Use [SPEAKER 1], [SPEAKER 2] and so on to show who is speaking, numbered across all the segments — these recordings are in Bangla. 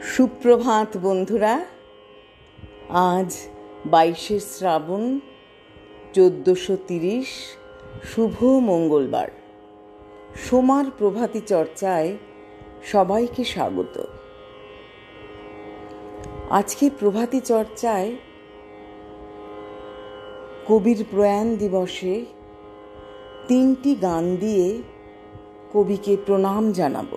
[SPEAKER 1] সুপ্রভাত বন্ধুরা। আজ 22শে শ্রাবণ 1430 শুভ মঙ্গলবার। সোমার প্রভাতী চর্চায় সবাইকে স্বাগত। আজকে প্রভাতী চর্চায় কবির প্রয়াণ দিবসে 3টি গান দিয়ে কবিকে প্রণাম জানাবো।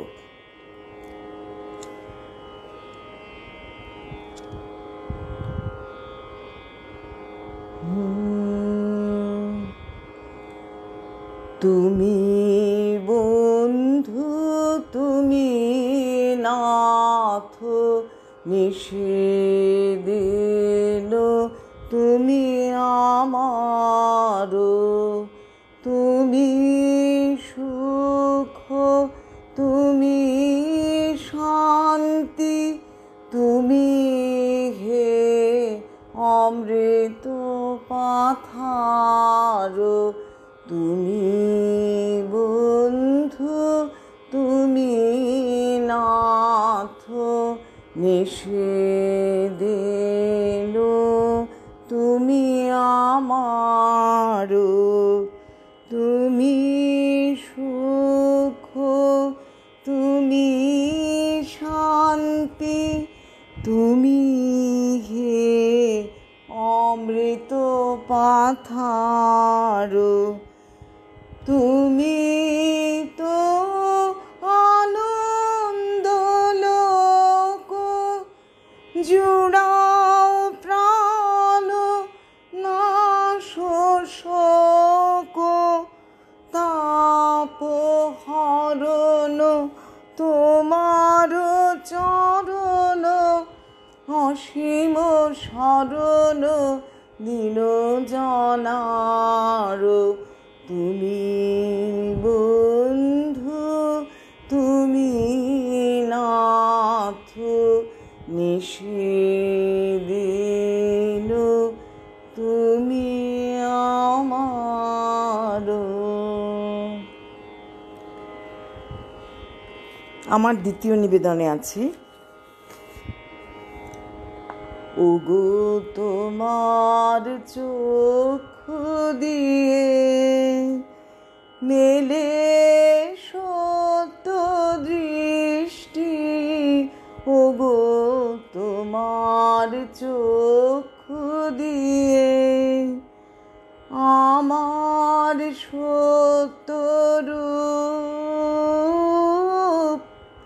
[SPEAKER 1] তুমি বন্ধু, তুমি নাথ, নিষেদিন তুমি আমার, তুমি সুখ, তুমি শান্তি, তুমি হে অমৃত পাথার। তুমি বন্ধু, তুমি নাথ, নিষেদিন তুমি আমার, তুমি সুখ, তুমি শান্তি, তুমি হে অমৃত পাথার। তুমি তো আনন্দ লোক, জুড়াও প্রাণ নাশ শোক, তাপ হরণ তোমার চরণ, অসীম শরণ দীন জনার। তুমি বন্ধু, তুমি নাথ, নিষেদিন তুমি আমার। আমার দ্বিতীয় নিবেদনে আছে, ওগো তোমার চক্ষু দিয়ে মেলে সত্য দৃষ্টি, ওগো তোমার চক্ষু দিয়ে আমার সত্য রূপ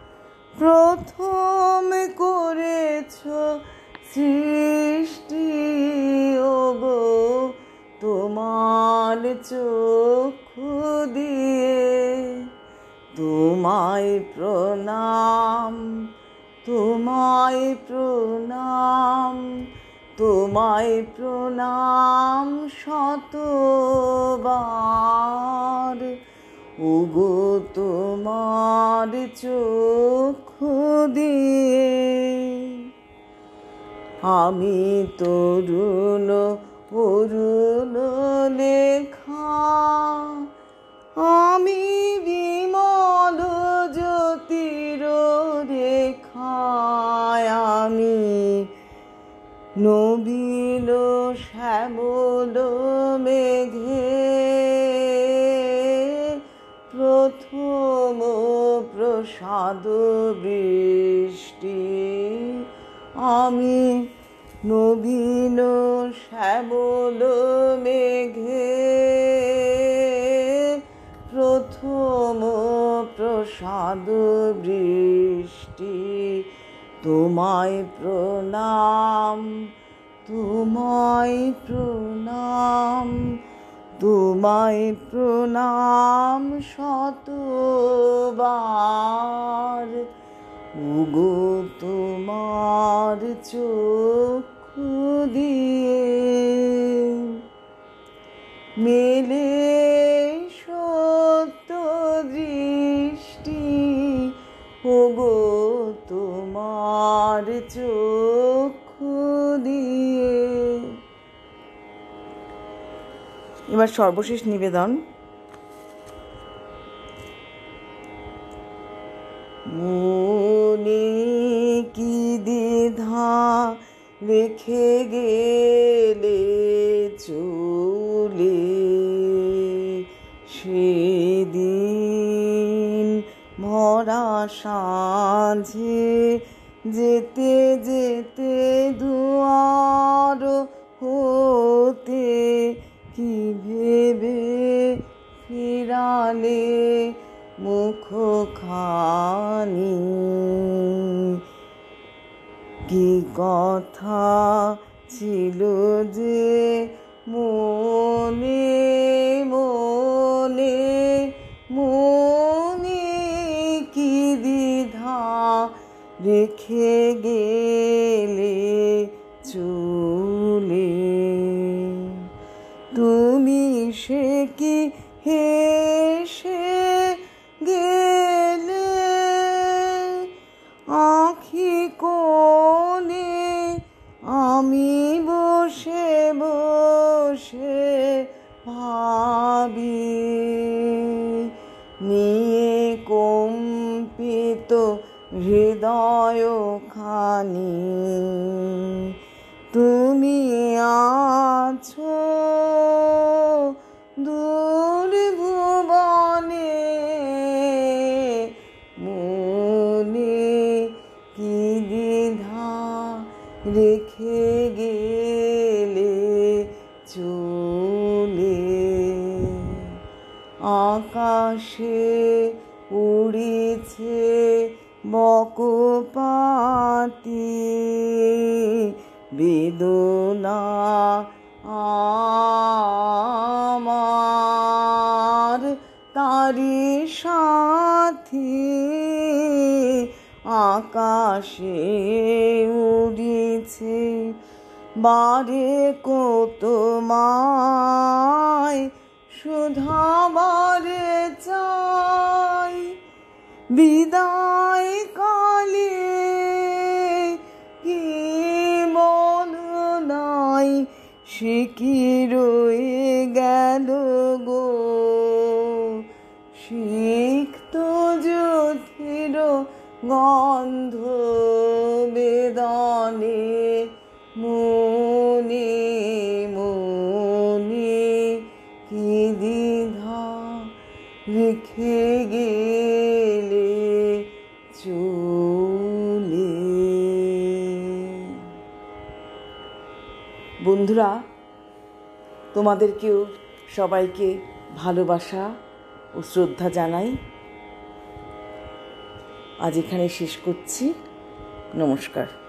[SPEAKER 1] প্রথম করেছ সৃষ্টি, ওগো তোমার চক্ষু দিয়ে তোমায় প্রণাম, তোমায় প্রণাম, তোমায় প্রণাম শতবার। ওগো তোমার চক্ষু দিয়ে আমি তরুণ অরুণ লেখা, আমি বিমল জ্যোতির রেখায়, আমি নবীন শ্যামল মেঘে প্রথম প্রসাদ বৃষ্টি, আমি নবীন শ্যামল মেঘে প্রথম প্রসাদ বৃষ্টি। তোমায় প্রণাম, তোমায় প্রণাম, তোমায় প্রণাম শতবার। ওগো তোমার চক্ষু দিয়ে মেলে সত্য দৃষ্টি, ওগো তোমার চক্ষু দিয়ে। এবার সর্বশেষ নিবেদন, মনে কি রেখে গেলে চলে। সেদিন ভরা সাঁঝে যেতে যেতে দুয়ার হতে কি ভেবে ফিরালে মুখখানি। কি কথা ছিল যে মনে মনে মনে, কি দ্বিধা রেখে গেলে চলে। তুমি সে কি হেসে গেলে আঁখি কোণে, আমি বসে বসে ভাবি নিয়ে কম্পিত হৃদয়খানি। তুমি আছো দূর ভুবনে, মনে কি দ্বিধা রেখে গেলে চলে। আকাশে উড়িছে বকপাতি, বেদনা আমার তারি সাথী। আকাশে উড়িছে বারে কত মায়, শুধাবারে চাই বিদায় কালে কি মন নাই, সে কি রয়ে গেল গো সিক্ত জ্যোতির গন্ধ বেদনে। মনে মনে কি দ্বিধা রেখে গেলে চলে। বন্ধুরা, তোমাদেরকেও সবাইকে ভালোবাসা ও শ্রদ্ধা জানাই। আজ এখানে শেষ করছি। নমস্কার।